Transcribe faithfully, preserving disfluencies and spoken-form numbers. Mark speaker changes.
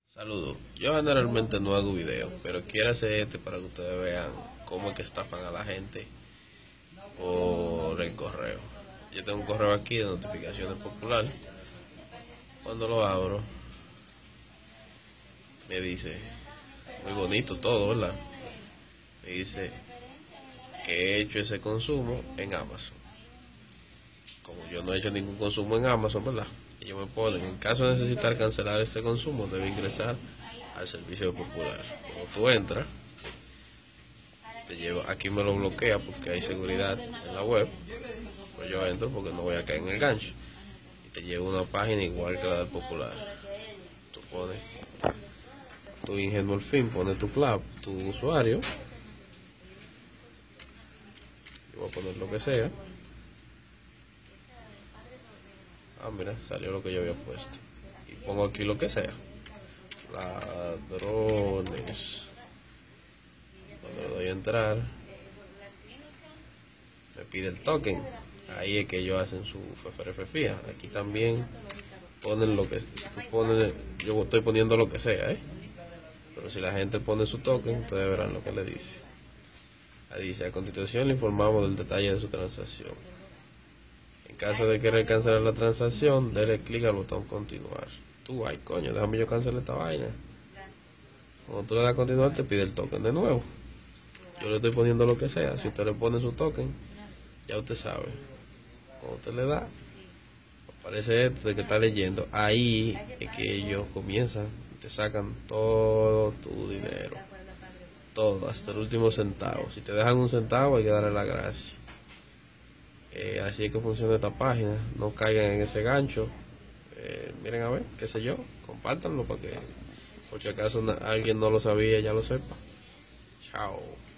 Speaker 1: Saludos. Yo generalmente no hago video, pero quiero hacer este para que ustedes vean cómo es que estafan a la gente por el correo. Yo tengo un correo aquí de notificaciones popular. Cuando lo abro, me dice, muy bonito todo, ¿verdad? Me dice que he hecho ese consumo en Amazon. Como yo no he hecho ningún consumo en Amazon, ¿verdad? Ellos me ponen, en caso de necesitar cancelar este consumo, debe ingresar al servicio popular. Cuando tú entras, te lleva, aquí me lo bloquea porque hay seguridad en la web, pues yo entro porque no voy a caer en el gancho. Y te lleva a una página igual que la del popular. Tú pones tu ingenuo al fin, pones tu clave, tu usuario. Yo voy a poner lo que sea. Ah, mira, salió lo que yo había puesto. Y pongo aquí lo que sea. Ladrones. Cuando le doy a entrar, me pide el token. Ahí es que ellos hacen su F F R F fija. Aquí también ponen lo que, si tú pones, yo estoy poniendo lo que sea, ¿eh? Pero si la gente pone su token, ustedes verán lo que le dice. Ahí dice, a continuación le informamos del detalle de su transacción. En caso de querer cancelar la transacción, déle clic al botón continuar. Tú, ay coño, déjame yo cancelar esta vaina. Cuando tú le das a continuar, te pide el token de nuevo. Yo le estoy poniendo lo que sea. Si usted le pone su token, ya usted sabe. Cuando usted le da, aparece esto de que está leyendo. Ahí es que ellos comienzan y te sacan todo tu dinero. Todo, hasta el último centavo. Si te dejan un centavo, hay que darle la gracia. Eh, así es que funciona esta página. No caigan en ese gancho. Eh, miren a ver, qué sé yo, compártanlo para que por si acaso alguien no lo sabía, ya lo sepa. Chao.